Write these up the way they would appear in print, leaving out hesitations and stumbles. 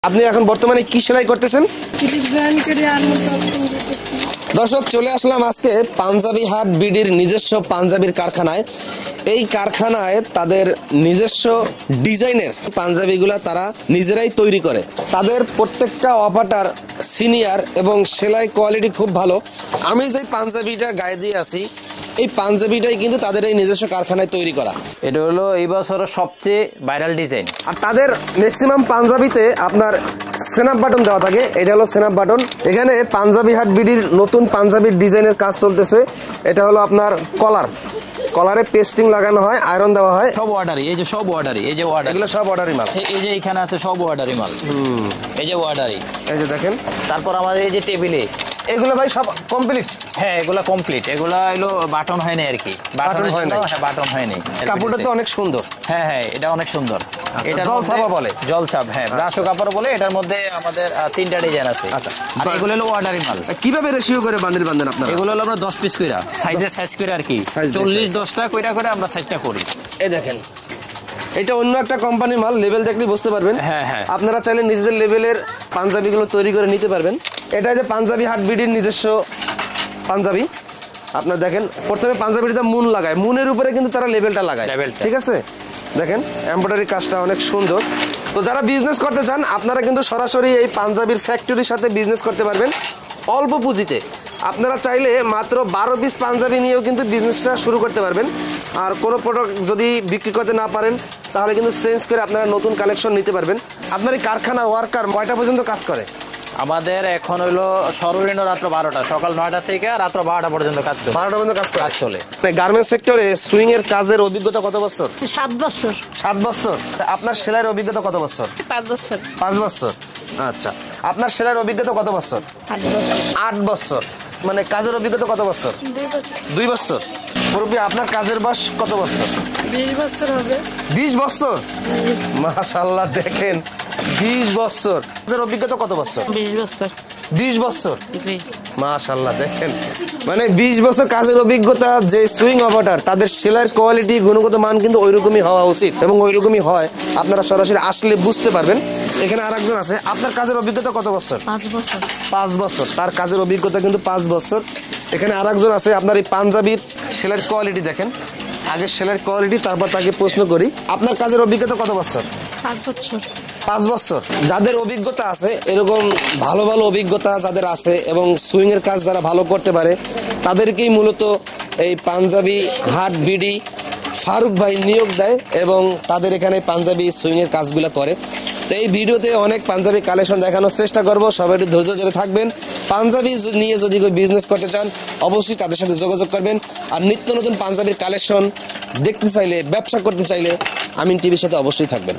আপনি এখন বর্তমানে কি সেলাই করতেছেন? দর্শক চলে আসলাম আজকে পাঞ্জাবি হাট বিডির নিজস্ব পাঞ্জাবির কারখানায়। এই কারখানায় তাদের নিজস্ব ডিজাইনের পাঞ্জাবিগুলা তারা নিজেরাই তৈরি করে। তাদের প্রত্যেকটা অপারেটর সিনিয়র এবং সেলাই কোয়ালিটি খুব ভালো। আমি যে পাঞ্জাবিটা গায়ে দিয়ে আছি এই পাঞ্জাবিটাই কিন্তু তাদের এই নিজস্ব কারখানায় তৈরি করা। এটা হলো এই বছরের সবচেয়ে ভাইরাল ডিজাইন। আর তাদের ম্যাক্সিমাম পাঞ্জাবিতে আপনার সেনাপ বাটন দেওয়া থাকে। এটা হলো সেনাপ বাটন। এখানে পাঞ্জাবি হাট বিডির নতুন পাঞ্জাবির ডিজাইনের কাজ চলতেছে। এটা হলো আপনার কলারে পেস্টিং লাগানো হয়, আয়রন দেওয়া হয়। সব অর্ডারই, এই যে সব অর্ডারই, এই যে অর্ডার, এগুলো সব অর্ডারই মাল। এই যে এখানে আছে সব অর্ডারই মাল। এই যে অর্ডারই, এই যে দেখেন। তারপর আমাদের এই যে টেবিলে এগুলো ভাই সব কমপ্লিট। হ্যাঁ এগুলা কমপ্লিট। এগুলা হলো বাটন হয় না আর কি, বাটন হয় না। হ্যাঁ বাটন হয় না। কাপড়টা তো অনেক সুন্দর। হ্যাঁ হ্যাঁ এটা অনেক সুন্দর। এটা জলছাপা বলে, জলছাপ। হ্যাঁ ব্রাশো কাপড় বলে। এটার মধ্যে আমাদের 3টা ডিজাইন আছে। আচ্ছা এগুলো হলো অর্ডারই মাল। কিভাবে রেশিও করে বান্ডেল বাঁধেন আপনারা? এগুলো হলো আমরা 10 পিস কইরা সাইজের সাইজ করে আর কি 40-10টা কইরা করে আমরা সাইজটা করি। এই দেখেন এটা অন্য একটা কোম্পানির মাল, লেভেল দেখলে বুঝতে পারবেন। হ্যাঁ হ্যাঁ আপনারা চাইলে নিজেদের লেভেলের পাঞ্জাবিগুলো তৈরি করে নিতে পারবেন। এটা যে পাঞ্জাবি হাট বিডির নিজস্ব পাঞ্জাবি। আপনারা দেখেন প্রথমে পাঞ্জাবিটা মুন লাগায়, মুনের উপরে কিন্তু তারা লেভেলটা লাগায়। ঠিক আছে, দেখেন এমব্রয়ডারি কাজটা অনেক সুন্দর। তো যারা বিজনেস করতে চান আপনারা কিন্তু সরাসরি এই পাঞ্জাবির ফ্যাক্টরির সাথে বিজনেস করতে পারবেন অল্প পুঁজিতে। আপনারা চাইলে মাত্র 12 পিস পাঞ্জাবি নিয়েও কিন্তু বিজনেসটা শুরু করতে পারবেন। আর কোনো প্রোডাক্ট যদি বিক্রি করতে না পারেন তাহলে কিন্তু চেঞ্জ করে আপনারা নতুন কালেকশন নিতে পারবেন। আপনার এই কারখানা ওয়ার্কার কয়টা পর্যন্ত কাজ করে? আমাদের এখন হলো সর্বনিম্ন রাত্র 12টা, সকাল 9টা থেকে রাত্র 12টা পর্যন্ত কাজ চলে। 12টা পর্যন্ত কাজ চলে। গার্মেন্টস সেক্টরে সুইং এর কাজের অভিজ্ঞতা কত বছর? 7 বছর। 7 বছর। আপনার সেলাইয়ের অভিজ্ঞতা কত বছর? 5 বছর। 5 বছর। আচ্ছা, আপনার সেলাইয়ের অভিজ্ঞতা কত বছর? 8 বছর। 8 বছর। মানে কাজের অভিজ্ঞতা কত বছর? 2 বছর। 2 বছর। মুরব্বি আপনার কাজের বয়স কত বছর? 20 বছর হবে। 20 বছর। মাশাআল্লাহ দেখেন 20 বছর। কাজের অভিজ্ঞতা কত বছর? 20 বছর। 20 বছর। জি। মাশাআল্লাহ দেখেন মানে 20 বছর কাজের অভিজ্ঞতা। যে সুইং অপারেটর তাদের সেলাইয়ের কোয়ালিটি গুণগত মান কিন্তু ওইরকমই হওয়া উচিত এবং ওইরকমই হয়। আপনারা সরাসরি আসলে বুঝতে পারবেন। এখানে আরেকজন আছে, আপনার কাজের অভিজ্ঞতা কত বছর? 5 বছর। 5 বছর। তার কাজের অভিজ্ঞতা কিন্তু 5 বছর। এখানে আরেকজন আছে, আপনার এই পাঞ্জাবির সেলাইয়ের কোয়ালিটি দেখেন। আগে সেলাইয়ের কোয়ালিটি তারপর তাকে প্রশ্ন করি, আপনার কাজের অভিজ্ঞতা কত বছর? 5 বছর। 5 বছর। যাদের অভিজ্ঞতা আছে এরকম ভালো ভালো অভিজ্ঞতা যাদের আছে এবং সুইং এর কাজ যারা ভালো করতে পারে তাদেরকেই মূলত এই পাঞ্জাবি হাট বিডি ফারুক ভাই নিয়োগ দেয় এবং তাদের এখানে পাঞ্জাবি সুইং এর কাজগুলো করে। তো এই ভিডিওতে অনেক পাঞ্জাবি কালেকশন দেখানোর চেষ্টা করব। সবাই একটু ধৈর্য ধরে থাকবেন। পাঞ্জাবি নিয়ে যদি কেউ বিজনেস করতে চান অবশ্যই তাদের সাথে যোগাযোগ করবেন। আর নিত্য নতুন পাঞ্জাবির কালেকশন দেখতে চাইলে, ব্যবসা করতে চাইলে আমিন টিভির সাথে অবশ্যই থাকবেন।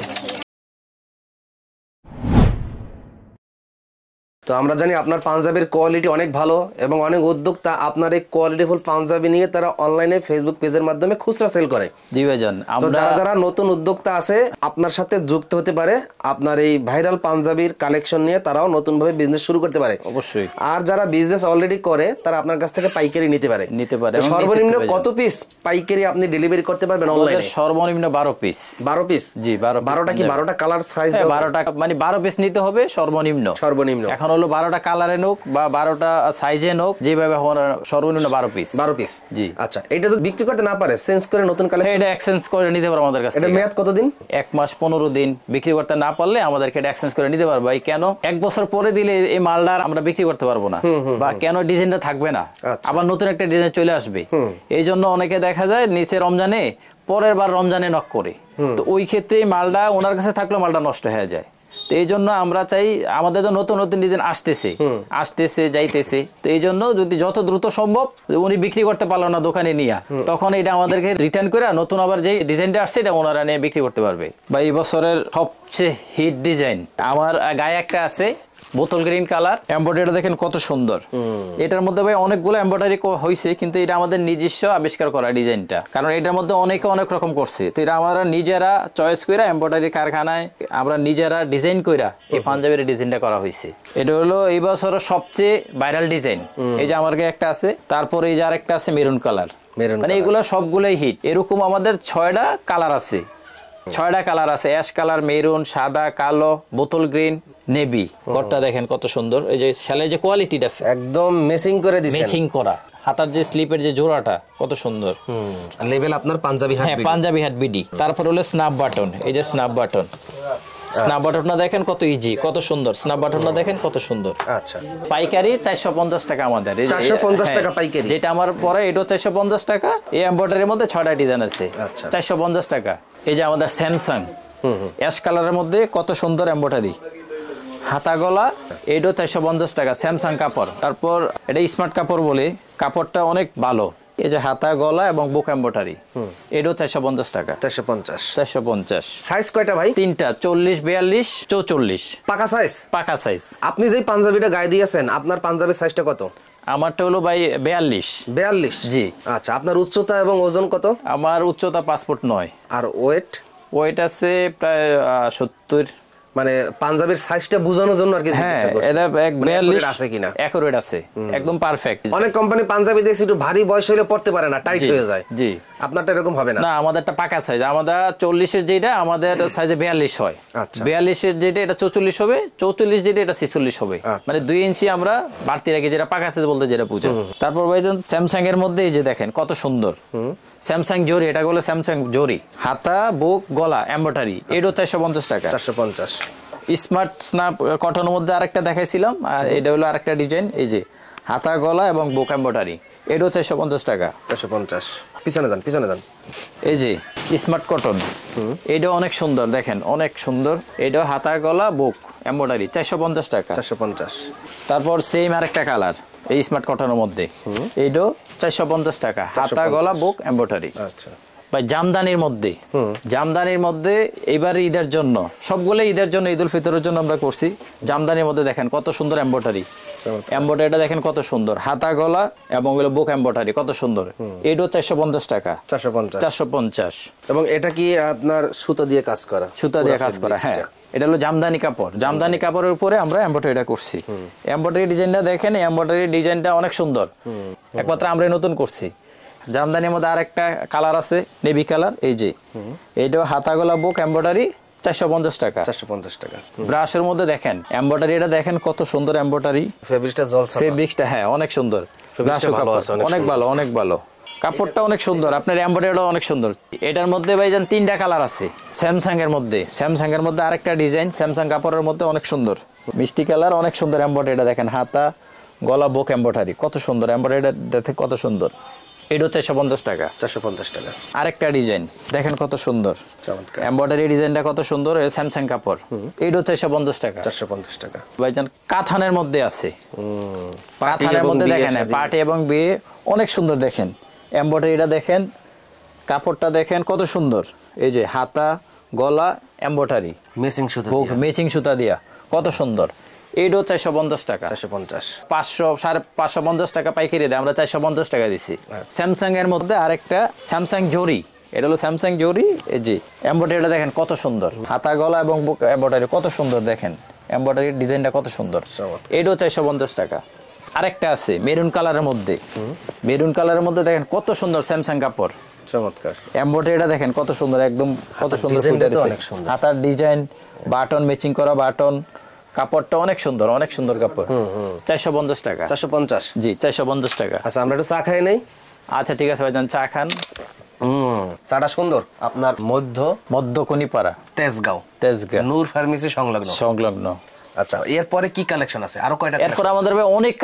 তো আমরা জানি আপনার পাঞ্জাবির কোয়ালিটি অনেক ভালো এবং অনেক উদ্যোক্তা আপনার এই কোয়ালিটিফুল পাঞ্জাবি নিয়ে তারা অনলাইনে ফেসবুক পেজের মাধ্যমে খুচরা সেল করে। জি ভাইজান, আমরা যারা যারা নতুন উদ্যোক্তা আছে আপনার সাথে যুক্ত হতে পারে। আপনার এই ভাইরাল পাঞ্জাবির কালেকশন নিয়ে তারাও নতুন ভাবে বিজনেস শুরু করতে পারে অবশ্যই। আর যারা বিজনেস অলরেডি করে তারা আপনার কাছ থেকে পাইকারি নিতে পারে। সর্বনিম্ন কত পিস পাইকারি আপনি ডেলিভারি করতে পারবেন অনলাইনে? সর্বনিম্ন 12 পিস। 12 পিস? জি 12টা কি 12টা কালার সাইজ? 12টা মানে 12 পিস নিতে হবে সর্বনিম্ন। এখন হলো 12টা কালারে নোক বা 12টা সাইজে নোক, যেভাবে সর্বনিম্ন 12 পিস। 12 পিস। জি। আচ্ছা, এটা যদি বিক্রি করতে না পারে চেঞ্জ করে নতুন কালেকশন এটা এক্সচেঞ্জ করে নিতে পারবে আমাদের কাছে। এটা মেয়াদ কতদিন? 1 মাস 15 দিন। বিক্রি করতে না পারলে আমাদেরকে এটা এক্সচেঞ্জ করে নিতে পারবে। কেন 1 বছর পরে দিলে এই মালটা আমরা বিক্রি করতে পারবো না বা কেন ডিজাইনটা থাকবে না, আবার নতুন একটা ডিজাইন চলে আসবে। এই জন্য অনেকে দেখা যায় নিচে রমজানে পরের বার রমজানে নক করে, তো ওই ক্ষেত্রে মালটা ওনার কাছে থাকলে মালটা নষ্ট হয়ে যায়। তো এই জন্য আমরা চাই, আমাদের তো নতুন নতুন ডিজাইন আসতেছে যাইতেছে, তো এই জন্য যদি যত দ্রুত সম্ভব উনি বিক্রি করতে পারলো না দোকানে নিয়ে, তখন এটা আমাদেরকে রিটার্ন করে নতুন আবার যে ডিজাইনটা আসছে এটা ওনারা নিয়ে বিক্রি করতে পারবে। বা এই বছরের সবচেয়ে হিট ডিজাইন আমার গায়ে একটা আছে বোতল গ্রিন কালার, এমব্রয়ডারি দেখেন কত সুন্দর। এটার মধ্যে ভাই অনেকগুলো এমব্রয়ডারি হয়েছে, কিন্তু এটা আমাদের নিজস্ব আবিষ্কার করা ডিজাইনটা, কারণ এটার মধ্যে অনেকে অনেক রকম করছে। তো এটা আমরা নিজেরা চয়েস করে এমব্রয়ডারি কারখানায় আমরা নিজেরা ডিজাইন কইরা এই পাঞ্জাবির ডিজাইনটা করা হয়েছে। এটা হলো এই বছরের সবচেয়ে ভাইরাল ডিজাইন। এই যে আমার গায়ে একটা আছে, তারপর এই যে আরেকটা আছে মেরুন কালার। মানে এগুলো সবগুলোই হিট। এরকম আমাদের 6টা কালার আছে, 6টা কালার আছে, অ্যাশ কালার, মেরুন, সাদা, কালো, বোতল গ্রিন, নেভি কোটটা দেখেন কত সুন্দর, এই যে সেলাই যে কোয়ালিটিটা একদম মেসিং করে দিয়েছেন, ম্যাচিং করা, হাতার যে স্লিপের যে জোড়াটা কত সুন্দর। লেভেল আপনার পাঞ্জাবি হাট, হ্যাঁ পাঞ্জাবি হাট বিডি। তারপর হলো স্ন্যাপ বাটন, এই যে স্ন্যাপ বাটন, স্ন্যাপ বাটনটা দেখেন কত ইজি, কত সুন্দর স্ন্যাপ বাটনটা দেখেন কত সুন্দর। আচ্ছা পাইকারি 450 টাকা আমাদের, 450 টাকা পাইকারি, যেটা আমার পরে এটা 450 টাকা। এই এমব্রয়ডারির মধ্যে 6টা ডিজাইন আছে, 450 টাকা। এই যে আমাদের স্যামসাং অ্যাশ কালারের মধ্যে কত সুন্দর এমব্রয়ডারি, হাতা গলা, এইটাও 450 টাকা, স্যামসাং কাপড়। তারপর এটা স্মার্ট কাপড় বলে, কাপড়টা অনেক ভালো। এই যে হাতা গলা এবং বুক এমব্রয়ডারি, এটাও 450 টাকা, 450। সাইজ কয়টা ভাই? তিনটা, 40, 42, 44 পাকা সাইজ, পাকা সাইজ। আপনি যে পাঞ্জাবিটা গায়ে দিয়েছেন আপনার পাঞ্জাবির সাইজটা কত? আমারটা হলো ভাই 42। জি। আচ্ছা, আপনার উচ্চতা এবং ওজন কত? আমার উচ্চতা 5 ফুট 9। আর ওয়েট আছে প্রায় 70। মানে পাঞ্জাবির সাইজটা বোঝানোর জন্য আর কি। হ্যাঁ, এটা 42 আছে কিনা, একুরেট আছে, একদম পারফেক্ট। অনেক কোম্পানি পাঞ্জাবি দেখছি একটু ভারী বয়স হলে পড়তে পারে না, টাইট হয়ে যায়। জি, আপনারটা এরকম হবে না? না, আমাদেরটা পাকা সাইজ। আমাদের 40 এর যেটা আমাদের সাইজে 42 হয়। আচ্ছা, 42 এর যেটা এটা 44 হবে, 44 যেটা এটা 46 হবে। মানে 2 ইঞ্চি আমরা বাড়তি রাখি, যেটা পাকা সাইজ বলতে যেটা বুঝে। তারপর ভাইজান স্যামসাং এর মধ্যে এই যে দেখেন কত সুন্দর স্যামসাং জরি, এটা হলো স্যামসাং জরি, হাতা বুক গলা এমব্রয়ডারি, এটাও 450 টাকা, 450। স্মার্ট স্ন্যাপ কটনের মধ্যে আরেকটা দেখাইছিলাম, আর এটা হলো আরেকটা ডিজাইন, এই যে হাতা গলা এবং বুক এমব্রয়ডারি, এটাও 450 টাকা, 450। পিছনে যান। এই যে স্মার্ট কটন, এটাও অনেক সুন্দর, দেখেন অনেক সুন্দর, এটাও হাতা গলা বুক এমব্রয়ডারি, 450 টাকা, 450। তারপর সেম আরেকটা কালার এই স্মার্ট কটনের মধ্যে, এটাও 450 টাকা, হাতা গলা বুক এমব্রয়ডারি। আচ্ছা ভাই, জামদানির মধ্যে এবারে ঈদের জন্য, সবগুলো ঈদের জন্য, ঈদুল ফিতরের জন্য আমরা করছি। জামদানির মধ্যে দেখেন কত সুন্দর এমব্রয়ডারিটা দেখেন কত সুন্দর, হাতা গলা এবং বুক এমব্রয়ডারি কত সুন্দর, এটাও 450 টাকা, 450। এবং এটা কি আপনার সুতা দিয়ে কাজ করা? সুতা দিয়ে কাজ করা, হ্যাঁ। এটা হলো জামদানি কাপড়, জামদানি কাপড়ের উপরে আমরা এমব্রয়ডারিটা করছি। এমব্রয়ডারি ডিজাইনটা দেখেন, এমব্রয়ডারি ডিজাইনটা অনেক সুন্দর, একমাত্র আমরাই নতুন করছি। জামদানির মধ্যে আরেকটা কালার আছে, নেভি কালার, এই যে এইটাও হাতা গলা বুক এমব্রয়ডারি, 450 টাকা, 450 টাকা। ব্রাশের মধ্যে দেখেন এমব্রয়ডারি, এটা দেখেন কত সুন্দর এমব্রয়ডারি, ফেব্রিকটা হ্যাঁ অনেক সুন্দর, অনেক ভালো কাপড়টা অনেক সুন্দর, আপনার এমব্রয়ডারিটা অনেক সুন্দর। এটার মধ্যে ভাইজান 3টা কালার আছে। স্যামসাং এর মধ্যে আরেকটা ডিজাইন, স্যামসাং কাপড়ের মধ্যে অনেক সুন্দর মিষ্টি কালার, অনেক সুন্দর এমব্রয়ডারিটা দেখেন, হাতা গলা বুক এমব্রয়ডারি কত সুন্দর, এমব্রয়ডারিটা দেখে কত সুন্দর, এটাও 450 টাকা, 450 টাকা। আরেকটা ডিজাইন দেখেন কত সুন্দর, এমব্রয়ডারি ডিজাইনটা কত সুন্দর, স্যামসাং কাপড়, এটাও 450 টাকা, 450 টাকা। ভাইজান কাঁথানের মধ্যে আছে, কাঁথানের মধ্যে দেখেন পার্টি এবং বিয়ে অনেক সুন্দর, দেখেন এমব্রয়ডারিটা দেখেন, কাপড়টা দেখেন কত সুন্দর, এই যে হাতা গলা এমব্রয়ডারি মেচিং সুতা দিয়া কত সুন্দর, এইটাও 450 টাকা, 450। 550 টাকা পাইকারি দেয়, আমরা 450 টাকা দিছি। স্যামসাং এর মধ্যে আরেকটা স্যামসাং জরি, এটা হলো স্যামসাং জরি, এই যে এমব্রয়ডারিটা দেখেন কত সুন্দর, হাতা গলা এবং বুক এমব্রয়ডারি কত সুন্দর, দেখেন এমব্রয়ডারির ডিজাইনটা কত সুন্দর, এইটাও 450 টাকা। আরেকটা আছে মেরুন কালারের মধ্যে, দেখেন কত সুন্দর স্যামসাং কাপড়, চমৎকার এমব্রয়ডারিটা দেখেন কত সুন্দর, একদম কত সুন্দর, হাতার ডিজাইন, বাটন ম্যাচিং করা বাটন, কাপড়টা অনেক সুন্দর কাপড়, 450 টাকা, 450। জি, 450 টাকা। আচ্ছা, আমরা একটু চা খাই নাই? আচ্ছা ঠিক আছে ভাইজান, চা খান। চাটা সুন্দর, আপনার মধ্যকনিপাড়া, তেজগাঁও, নূর ফার্মেসি সংলগ্ন। আচ্ছা, এরপরে কি কালেকশন আছে? আরো কয়টা? এরপর আমাদের অনেক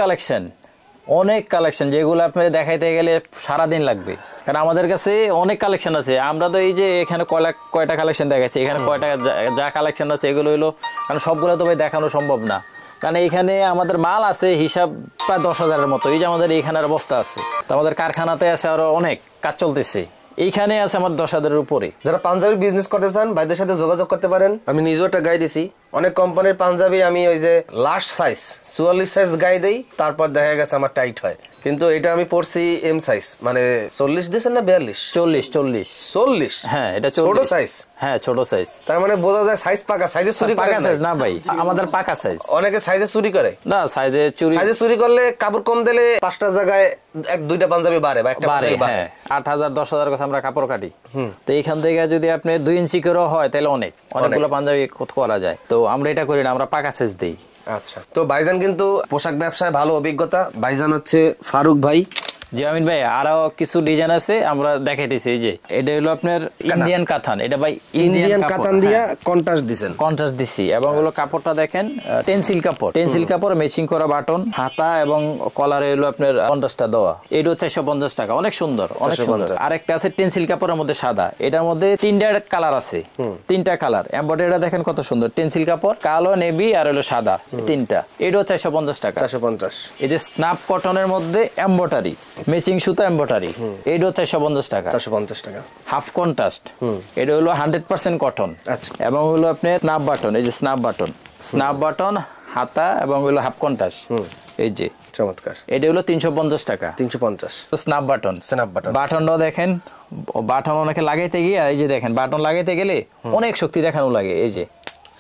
কালেকশন যেগুলো আপনাদের দেখাইতে গেলে সারাদিন লাগবে, কারণ আমাদের কাছে অনেক কালেকশন আছে। আমরা তো এই যে এখানে কয়টা কালেকশন দেখাচ্ছি, এখানে কয়টা যা কালেকশন আছে এগুলো হইলো, কারণ সবগুলো তো ভাই দেখানো সম্ভব না, কারণ এখানে আমাদের মাল আছে হিসাব প্রায় 10,000-এর মতো। এই যে আমাদের এইখানের অবস্থা আছে, তো আমাদের কারখানাতে আছে আরো অনেক কাজ চলতেছে, এইখানে আছে আমার 10,000-এর উপরে। যারা পাঞ্জাবি বিজনেস করতে চান ভাইদের সাথে যোগাযোগ করতে পারেন। আমি নিজেও একটা গাই দিছি, অনেক কোম্পানির পাঞ্জাবি আমি ওই যে লাস্ট সাইজ 44 সাইজ গাই দেই, তারপর দেখা গেছে আমার টাইট হয়, কিন্তু এটা আমি পড়ছি এম সাইজ, মানে 40 দিছেন না 42? 40। হ্যাঁ, এটা ছোট সাইজ। হ্যাঁ, ছোট সাইজ, তার মানে বোঝা যায় সাইজ পাকা, সাইজে চুরি করে না ভাই, আমাদের পাকা সাইজ। অনেকে সাইজে চুরি করে না, সাইজে চুরি করলে কাপড় কম দিলে 5টা জায়গায় 1-2টা পাঞ্জাবি বাড়ে বা একটা পাঞ্জাবি বাড়ে। 8,000-10,000 কথা আমরা কাপড় কাটি, তো এইখান থেকে যদি আপনি 2 ইঞ্চি করে হয় তাহলে অনেকগুলো পাঞ্জাবি করা যায়। তো আমরা এটা করি না, আমরা পাকা সেচ দেই। আচ্ছা, তো ভাইজান কিন্তু পোশাক ব্যবসায় ভালো অভিজ্ঞতা। ভাইজান হচ্ছে ফারুক ভাই। জি আমিন ভাই, আরো কিছু ডিজাইন আছে আমরা দেখাইতেছি। এই যে এটা হলো আপনার ইন্ডিয়ান কাতান, এটা ভাই ইন্ডিয়ান কাতান দিয়া কন্ট্রাস্ট দিবেন, কন্ট্রাস্ট দিছি। এবং হলো কাপড়টা দেখেন টেনসিল কাপড়, টেনসিল কাপড় ম্যাচিং করা বাটন, হাতা এবং কলারে হলো আপনার কন্ট্রাস্টটা দেওয়া। এটা 450 টাকা, অনেক সুন্দর, অনেক সুন্দর। আরেকটা আছে টেনসিল কাপড়ের মধ্যে সাদা, এটার মধ্যে 3টা কালার আছে, 3টা কালার। এমব্রয়ডারিটা দেখেন কত সুন্দর, টেনসিল কাপড়, কালো, নেভি আর হলো সাদা, 3টা। এটাও 450 টাকা, 450। এই যে স্ন্যাপ কটনের মধ্যে এমব্রয়ডারি, ম্যাচিং সুতা এমব্রয়ডারি, এইটাও 450 টাকা, 450 টাকা। হাফ কন্ট্রাস্ট, এটা হলো 100% কটন। আচ্ছা, এবং হলো আপনার স্ন্যাপ বাটন, এই যে স্ন্যাপ বাটন, স্ন্যাপ বাটন, হাতা এবং হলো হাফ কন্ট্রাস্ট, এই যে চমৎকার। এটা হলো 350 টাকা, 350। স্ন্যাপ বাটন, স্ন্যাপ বাটন, বাটনটাও দেখেন, বাটন অনেকে লাগাইতে গিয়ে, এই যে দেখেন বাটন লাগাইতে গেলে অনেক শক্তি দেখানো লাগে, এই যে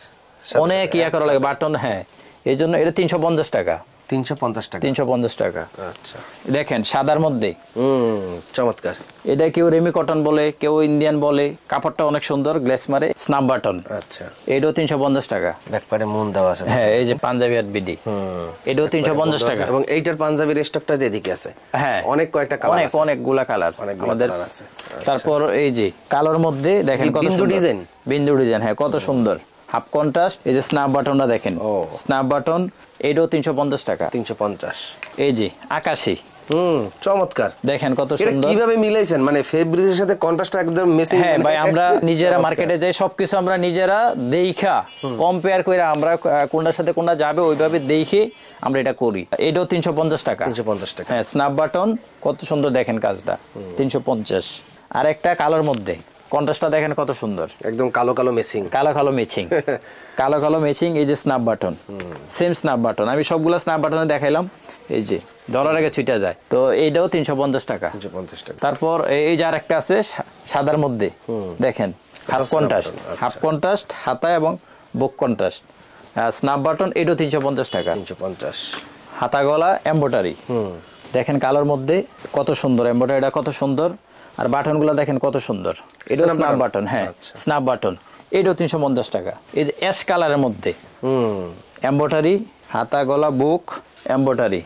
অনেক ইয়া করা লাগে বাটন। হ্যাঁ, এই জন্য এটা 350 টাকা, 350 টাকা, 350 টাকা। আচ্ছা, দেখেন সাদার মধ্যে, চমৎকার। এটা কেউ রেমি কটন বলে, কেউ ইন্ডিয়ান বলে, কাপড়টা অনেক সুন্দর, গ্লেস মারে, স্ন্যাপ বাটন। আচ্ছা, এটাও 350 টাকা, ব্যাকপারে মুন দেওয়া আছে। হ্যাঁ, এই যে পাঞ্জাবি আর বিডি, এটাও 350 টাকা। এবং এইটার পাঞ্জাবির স্টকটা এদিকে আছে। হ্যাঁ, অনেক কয়েকটা কালার আছে, অনেকগুলা কালার আমাদের আছে। তারপর এই যে কালোর মধ্যে দেখেন কত বিন্দু ডিজাইন, বিন্দু ডিজাইন, হ্যাঁ কত সুন্দর, হাফ কন্ট্রাস্ট। এই যে স্ন্যাপ বাটনটা দেখেন, স্ন্যাপ বাটন, এটাও 350 টাকা, 350। এই যে আকাশী, চমৎকার, দেখেন কত সুন্দর। কিভাবে মিলাইছেন, মানে ফেব্রিকের সাথে কন্ট্রাস্টটা একদম মেসিং। হ্যাঁ ভাই, আমরা নিজেরা মার্কেটে যাই, সবকিছু আমরা নিজেরা দেখা কম্পেয়ার করে, আমরা কোনটার সাথে কোনটা যাবে ওইভাবে দেখে আমরা এটা করি। এটাও 350 টাকা, 350 টাকা। হ্যাঁ, স্ন্যাপ বাটন, কত সুন্দর দেখেন কাজটা, 350। আর একটা কালোর মধ্যে কন্ট্রাস্টটা দেখেন কত সুন্দর, একদম কালো কালো মেসিং, কালো কালো ম্যাচিং, কালো কালো ম্যাচিং। এই যে snap button, same snap button, আমি সবগুলো স্ন্যাপ বাটনে দেখাইলাম, এই যে ধরার আগে ছুটে যায়। তো এইটাও 350 টাকা, 350 টাকা। তারপর এই যে আরেকটা আছে সাদার মধ্যে, দেখেন হাফ কন্ট্রাস্ট, হাফ কন্ট্রাস্ট, হাতা এবং বুক কন্ট্রাস্ট, স্ন্যাপ বাটন, এটাও 350 টাকা, 350। হাতা গলা এমব্রয়ডারি, দেখেন কালোর মধ্যে কত সুন্দর এমব্রয়ডারিটা, কত সুন্দর। আর বাটনগুলো দেখেন কত সুন্দর, এটাও স্ন্যাপ বাটন, হ্যাঁ স্ন্যাপ বাটন, এটাও 350 টাকা। এই যে অ্যাশ কালারের মধ্যে এমব্রয়ডারি, হাতা গলা বুক এমব্রয়ডারি,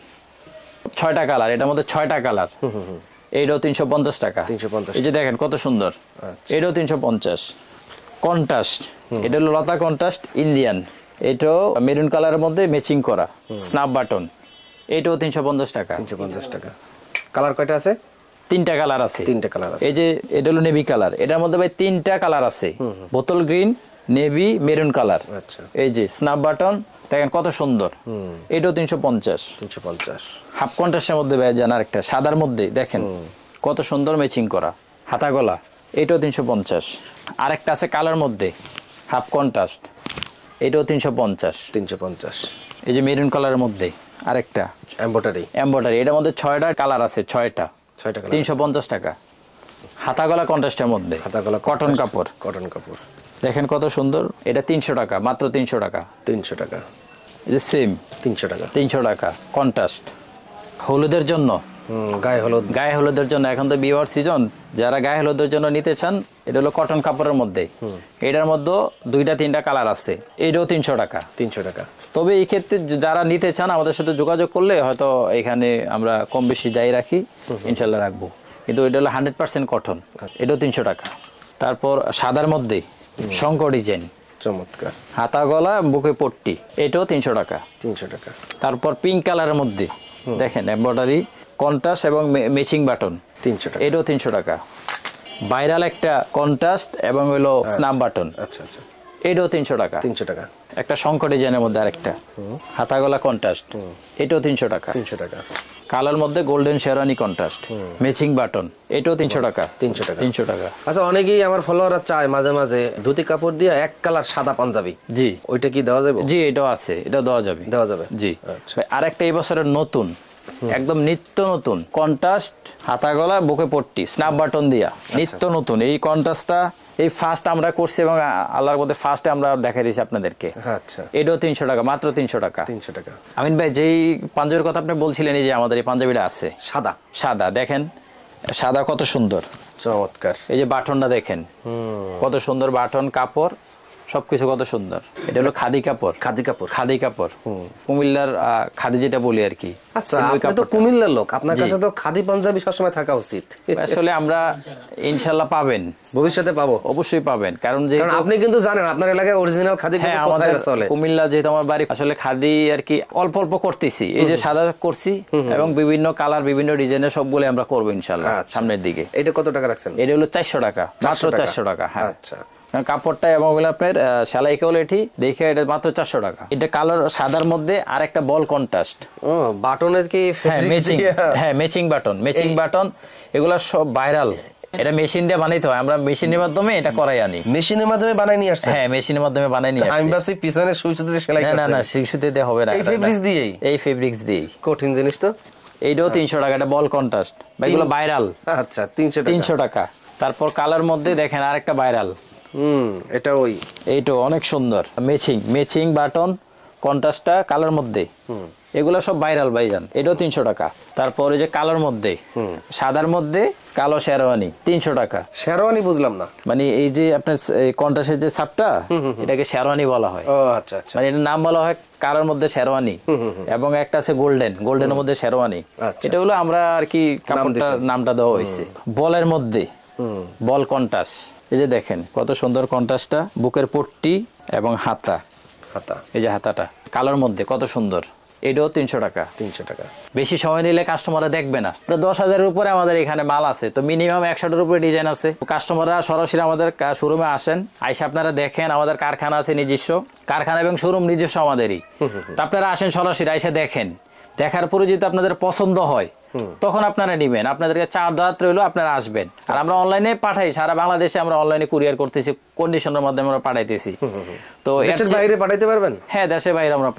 6টা কালার, এটার মধ্যে 6টা কালার, এইটাও 350 টাকা, 350। এই যে দেখেন কত সুন্দর, এটাও 350। কন্ট্রাস্ট, এটা হলো লতা কন্ট্রাস্ট ইন্ডিয়ান, এটাও মেরুন কালারের মধ্যে ম্যাচিং করা, স্ন্যাপ বাটন, এটাও 350 টাকা, 350 টাকা। কালার কয়টা আছে? 3টা কালার আছে, 3টা কালার আছে। এই যে এটা হলো নেভি কালার, এটার মধ্যে ভাই 3টা কালার আছে, বোতল গ্রিন, নেভি, মেরুন কালার। আচ্ছা, এই যে স্ন্যাপ বাটন দেখেন কত সুন্দর, এটাও 350। 350। হাফ কন্ট্রাস্টের মধ্যে ভাই জানার একটা সাদার মধ্যে দেখেন কত সুন্দর ম্যাচিং করা, হাতা গলা, এটাও 350। আরেকটা আছে কালার মধ্যে হাফ কন্ট্রাস্ট, এটাও 350। 350। এই যে মেরুন কালারের মধ্যে আরেকটা এমব্রয়ডারি, এমব্রয়ডারি, এটার মধ্যে 6টা কালার আছে, 6টা, 6টা, 350 টাকা। হাতা গলা কন্ট্রাস্টের মধ্যে, হাতা গলা কটন কাপড়, কটন কাপড়, দেখেন কত সুন্দর, এটা 300 টাকা, মাত্র 300 টাকা, 300 টাকা। এই যে সেম 300 টাকা, 300 টাকা। কন্ট্রাস্ট হলুদের জন্য, গায়ে হলুদ, গায়ে হলুদের জন্য, এখন তো বিবাহ সিজন, যারা গায়ে হলুদের জন্য নিতে চান, এটা হলো কটন কাপড়ের মধ্যে, এটার মধ্যে 2টা 3টা কালার আছে, এটাও 300 টাকা, 300 টাকা। তবে এই ক্ষেত্রে যারা নিতে চান আমাদের সাথে যোগাযোগ করলে হয়তো এখানে আমরা কম বেশি যাই রাখি, ইনশাল্লাহ রাখবো, কিন্তু এটা হলো 100% কটন, এটাও 300 টাকা। তারপর সাদার মধ্যে শঙ্কর ডিজাইন, চমৎকার, হাতা গলা বুকে পট্টি, এটাও 300 টাকা, 300 টাকা। তারপর পিঙ্ক কালারের মধ্যে দেখেন এমব্রয়ডারি, কন্ট্রাস্ট এবং ম্যাচিং বাটন, 300 টাকা, এটাও 300 টাকা। ভাইরাল একটা কন্ট্রাস্ট এবং হলো স্ন্যাপ বাটন, আচ্ছা আচ্ছা, এটাও 300 টাকা, 300 টাকা। একটা শঙ্কর ডিজাইনের মধ্যে আরেকটা হাতা গলা কন্ট্রাস্ট, এটাও 300 টাকা, 300 টাকা। কালার মধ্যে golden sherwani contrast, matching button, এটাও 300 টাকা, 300 টাকা, 300 টাকা। আচ্ছা, অনেকেই আমার ফলোয়াররা চায় মাঝে মাঝে ধুতি কাপড় দিয়ে এক কালার সাদা পাঞ্জাবি, জি ওইটা কি দেওয়া যাবে? জি, এটাও আছে, এটা দেওয়া যাবে, দেওয়া যাবে, জি। আচ্ছা। আরেকটা এই বছরের নতুন, একদম নিত্য নতুন কন্ট্রাস্ট, হাতা গলা বুকে পট্টি, স্ন্যাপ বাটন দিয়া, নিত্য নতুন এই কন্ট্রাস্টটা এই ফার্স্ট আমরা করছি এবং আল্লাহর মধ্যে ফার্স্টে আমরা দেখাই দিয়েছি আপনাদেরকে। আচ্ছা, এটাও 300 টাকা, মাত্র 300 টাকা, 300 টাকা। আমিন ভাই, যেই পাঞ্জাবির কথা আপনি বলছিলেন, এই যে আমাদের এই পাঞ্জাবিটা আছে সাদা, সাদা, দেখেন সাদা কত সুন্দর, চমৎকার। এই যে বাটনটা দেখেন কত সুন্দর বাটন, কাপড় সবকিছু কত সুন্দর। এটা হলো খাদি কাপড়। খাদি কাপড় কুমিল্লার খাদি যেটা বলি আর কি। আচ্ছা, আপনি তো কুমিল্লার লোক, আপনার কাছে তো খাদি পাঞ্জাবি সবসময় থাকা উচিত। আসলে আমরা ইনশাআল্লাহ পাবেন, ভবিষ্যতে পাবো, অবশ্যই পাবেন। কারণ আপনি কিন্তু জানেন আপনার এলাকায় অরিজিনাল খাদি কোথায় চলে। কুমিল্লা যেহেতু আমার বাড়ি, আসলে খাদি আর কি অল্প অল্প করতেছি। এই যে সাদা করছি এবং বিভিন্ন কালার বিভিন্ন ডিজাইনের সবগুলো আমরা করবো ইনশাআল্লাহ সামনের দিকে। এটা কত টাকা রাখছেন? এটা হলো 400 টাকা, মাত্র 400 টাকা। হ্যাঁ, আচ্ছা। কাপড়টা এবং আপনার সেলাই কোয়ালিটি দেখে এটা মাত্র 400 টাকা। এটা কালার সাদার মধ্যে আর একটা বল কন্ট্রাস্ট। ও, বাটনের কি ম্যাচিং? হ্যাঁ, ম্যাচিং বাটন এগুলা সব ভাইরাল। এটা মেশিন দিয়ে বানাইতে হয়, আমরা মেশিনের মাধ্যমে এটা করাই আনি। মেশিনের মাধ্যমে বানাই নিয়ে আসছে? হ্যাঁ, মেশিনের মাধ্যমে বানাই নিয়ে আসছে। আমি ভাবছি পিছনে সুই সুতা দিয়ে সেলাই করতে। না, সুই সুতা দিয়ে হবে না, এই ফেব্রিক্স দিয়েই। এই ফেব্রিক্স দিয়েই। কঠিন জিনিস তো। এইটাও 300 টাকা, এটা বল কন্ট্রাস্ট। এগুলো ভাইরাল। আচ্ছা, 300 টাকা। তারপর কালার মধ্যে দেখেন আরেকটা ভাইরাল। এটা এইটা অনেক সুন্দর। ম্যাচিং বাটন কন্ট্রাস্টটা কালার মধ্যে, এগুলো সব ভাইরাল ভাইজান। এটাও 300 টাকা। তারপরে যে কালোর মধ্যে, সাদার মধ্যে কালো শেরওয়ানি 300 টাকা। শেরওয়ানি বুঝলাম না। মানে এই যে আপনার কন্ট্রাস্টের যে ছাপটা, এটাকে শেরওয়ানি বলা হয়। ও আচ্ছা আচ্ছা। মানে এটার নাম বলা হয় কালার মধ্যে শেরওয়ানি, এবং একটা আছে গোল্ডেনের মধ্যে শেরওয়ানি। এটা হলো আমরা আর কি কাপড়টার নামটা দেওয়া হয়েছে। বলের মধ্যে বল কন্ট্রাস্ট। এই যে দেখেন কত সুন্দর কন্ট্রাস্টটা, বুকের পট্টি এবং হাতা। এই যে হাতাটা কালোর মধ্যে কত সুন্দর। এটাও 300 টাকা। বেশি সময় নিলে কাস্টমাররা দেখবে না। 10,000-এর উপরে আমাদের এখানে মাল আছে, তো মিনিমাম 100-এর উপরে ডিজাইন আছে। কাস্টমাররা সরাসরি আমাদের শোরুমে আসেন, আইসা আপনারা দেখেন। আমাদের কারখানা আছে নিজস্ব, কারখানা এবং শোরুম নিজস্ব আমাদেরই। তো আপনারা আসেন সরাসরি, আইসা দেখেন। দেখার পরে যদি আপনাদের পছন্দ হয় তখন আপনারা নিবেন। আপনাদেরকে 4 দাঁত রইলো, আপনারা আসবেন। আর আমরা অনলাইনে পাঠাই, সারা বাংলাদেশে আমরা অনলাইনে কুরিয়ার করতেছি, কন্ডিশনের মাধ্যমে আমরা পাঠাইতেছি। তো দেশের বাইরে পাঠাইতে পারবেন? হ্যাঁ, দেশের বাইরে আমরা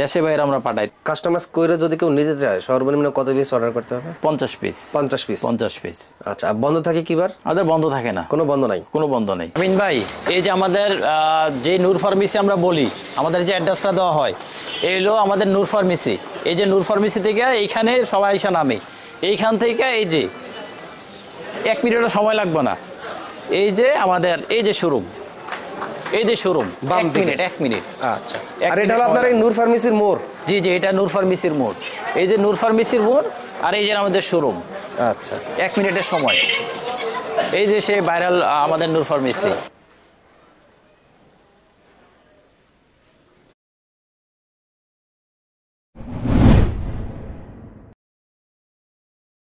পাঠাই। কাস্টমাইজ করে যদি কেউ নিতে চায়, সর্বনিম্ন কত পিস অর্ডার করতে হবে? 50 পিস। 50 পিস। আচ্ছা, বন্ধ থাকে কিবার? আমাদের বন্ধ থাকে না, কোনো বন্ধ নাই। আমিন ভাই, এই যে আমাদের যে নূর ফার্মেসি আমরা বলি, আমাদের যে অ্যাড্রেসটা দেওয়া হয়, এই হলো আমাদের নূর ফার্মেসি। এই যে নূর ফার্মেসি থেকে এইখানে সবাই এসে নামে। এইখান থেকে এই যে 1 মিনিটও সময় লাগবে না। এই যে আমাদের এই যে শোরুম, 1 মিনিট। আচ্ছা, আর এটা হলো আপনার এই নূর ফার্মেসির মোড়? জি, এটা নূর ফার্মেসির মোড়। এই যে নূর ফার্মেসির মোড়, আর এই যে আমাদের শোরুম। আচ্ছা, 1 মিনিটের সময়। এই যে সেই ভাইরাল আমাদের নূর ফার্মেসি।